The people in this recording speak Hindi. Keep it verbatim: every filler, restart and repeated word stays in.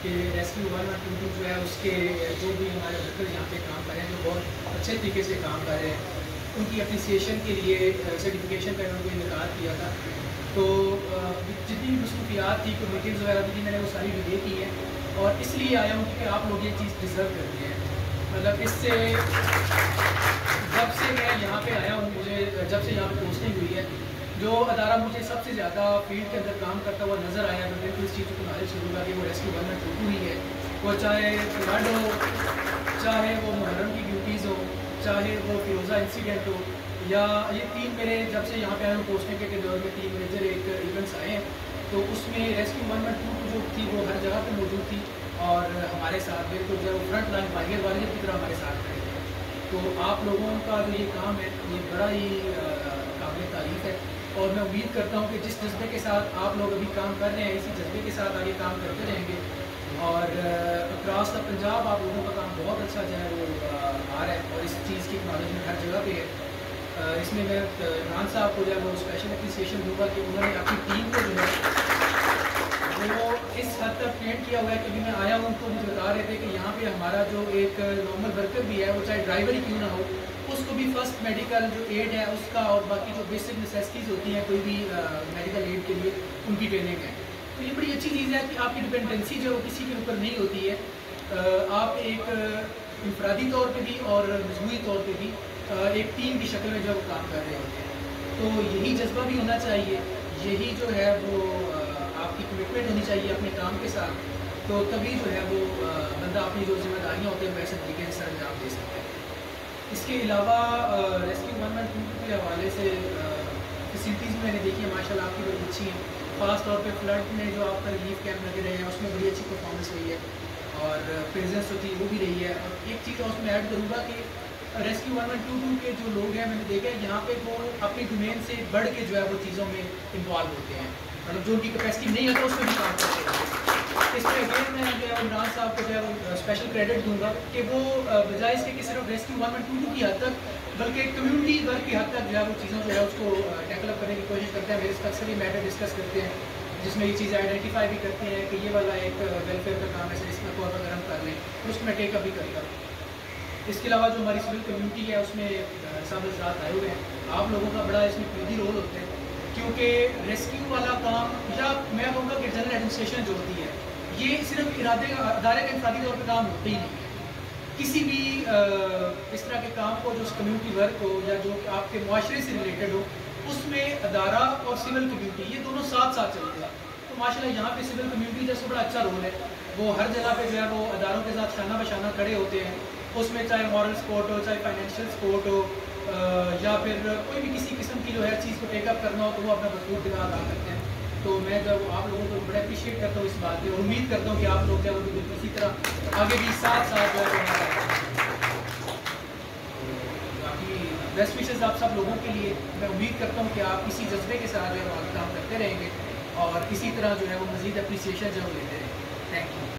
कि rescue one one two two जो है उसके जो भी हमारे वर्कर यहाँ पे काम कर रहे हैं, जो बहुत अच्छे तरीके से काम कर रहे हैं, उनकी अप्रिसिएशन के लिए सर्टिफिकेशन का उन्होंने इनकार किया था। तो जितनी भी मसरूफियात थी, कोई मीटिंग्स वगैरह थी, मैंने वो सारी डिले की है और इसलिए आया हूँ कि आप लोग ये चीज़ डिज़र्व करते हैं। मतलब इससे जब से मैं यहाँ पे आया हूँ, मुझे जब से यहाँ पे पोस्टिंग हुई है, जो अदारा मुझे सबसे ज़्यादा फील्ड के अंदर काम करता हुआ नज़र आया, मैं बिल्कुल इस चीज़ को नॉलेज करूँगा कि वो rescue one one two two ही है। वो चाहे फ्लड हो, चाहे वो मुहर्रम की ड्यूटीज़ हो, चाहे वो फिरोज़ा इंसिडेंट हो, या ये तीन मेरे जब से यहाँ पे आए हूँ पोस्टिंग के दौर में तीन मेजर एक इवेंट्स आए हैं, तो उसमें रेस्क्यू वन वन टू जो थी वो हर जगह पे मौजूद थी और हमारे साथ बिल्कुल जो फ्रंट लाइन वारियर वारियर की तरह हमारे साथ खड़े थे। तो आप लोगों का जो ये काम है ये बड़ा ही काबिल तारीफ़ है और मैं उम्मीद करता हूँ कि जिस जज्बे के साथ आप लोग अभी काम कर रहे हैं, इसी जज्बे के साथ आगे काम करते रहेंगे और अक्रॉस द पंजाब आप लोगों का काम बहुत अच्छा जो है वो आ रहा है और इस चीज़ की एक्नॉलेजमेंट हर जगह पे है। इसमें मैं इमरान साहब को जो है वो स्पेशल अप्रिसिएशन दूँगा कि उन्होंने अपनी टीम को जो है वो इस हद तक ट्रेन किया हुआ है कि मैं आया हूँ तो मुझे बता रहे थे कि यहाँ पे हमारा जो एक नॉर्मल वर्कर भी है, वो चाहे ड्राइवर ही क्यों ना हो, उसको भी फर्स्ट मेडिकल जो एड है उसका और बाकी जो बेसिक नेसेसिटीज़ होती हैं कोई भी मेडिकल एड के लिए, उनकी ट्रेनिंग है। तो ये बड़ी अच्छी चीज़ है कि आपकी डिपेंडेंसी जो किसी के ऊपर नहीं होती है, आप एक इंफरादी तौर पे भी और मजमूई तौर पे भी एक टीम की शक्ल में जो काम कर रहे होते हैं। तो यही जज्बा भी होना चाहिए, यही जो है वो आपकी कमिटमेंट होनी चाहिए अपने काम के साथ, तो तभी जो है वो बंदा अपनी जो जिम्मेदारियाँ होती हैं वैसे तरीके से सर अंजाम दे सकता है। इसके अलावा रेस्क्यू वन वन टू के हवाले से फैसिलिटीज़ मैंने देखी है माशाल्लाह आपकी बड़ी अच्छी हैं। ख़ास तौर पे फ्लड में जो आपका रिलीफ कैंप लगे रहे हैं उसमें बड़ी अच्छी परफॉर्मेंस रही है और प्रेजेंस जो थी वो भी रही है। और एक चीज़ और उसमें ऐड करूँगा कि rescue one one two two के जो लोग हैं मैंने देखा है यहाँ पे वो अपनी डोमेन से बढ़ के जो है वो चीज़ों में इन्वॉल्व होते हैं, मतलब जो उनकी कैपेसिटी नहीं है तो उसमें भी काम करते हैं। इसमें अगेन मैं जो है इमरान साहब को जो है वो स्पेशल क्रेडिट दूंगा कि वो बजाय इसके कि सिर्फ rescue one one two two की हद तक बल्कि कम्युनिटी वर्क की हद तक जो है वो चीज़ों जो है उसको टैकल करने की कोशिश करते हैं। मेरे साथ सभी मैटर डिस्कस करते हैं जिसमें ये चीज़ आइडेंटिफाई भी करते हैं कि ये वाला एक वेलफेयर का काम है, सर इसमें को अगर हम कर लें तो उसमें टेकअप भी करेगा। इसके अलावा जो हमारी सिविल कम्युनिटी है उसमें सब हजरात आए हुए हैं, आप लोगों का बड़ा इसमें क्रूदी रोल होता है क्योंकि रेस्क्यू वाला काम या मैं कहूँगा कि जनरल एडमिनिस्ट्रेशन जो होती है ये सिर्फ इरादे का अदारे का इंफरादी तौर पर काम होता ही नहीं है। किसी भी इस तरह के काम को जो कम्युनिटी वर्क हो या जो आपके मुआशरे से रिलेटेड हो उसमें अदारा और सिविल कम्युनिटी ये दोनों साथ साथ चलते हैं। तो माशाल्लाह यहाँ पे सिविल कम्युनिटी जैसे बड़ा अच्छा रोल है, वो हर जगह पे जो है वो अदारों के साथ शाना बशाना खड़े होते हैं, उसमें चाहे मॉरल सपोर्ट हो, चाहे फाइनेंशियल सपोर्ट हो या फिर कोई भी किसी किस्म की जो है चीज़ को टेकअप करना हो तो वो अपना भरपूर दिमाग अदा करते हैं। तो मैं जब आप लोगों को बड़ा अप्रिशिएट करता हूँ इस बात पर और उम्मीद करता हूँ कि आप लोग जो है वो इसी तरह आगे भी साथ साथ जो है बाकी बेस्ट विशेज़ आप सब लोगों के लिए। मैं उम्मीद करता हूँ कि आप इसी जज्बे के साथ जो है वो आगे काम करते रहेंगे और इसी तरह जो है वो मज़ीद अप्रिसिएशन जो लेते रहेंगे। Thank you.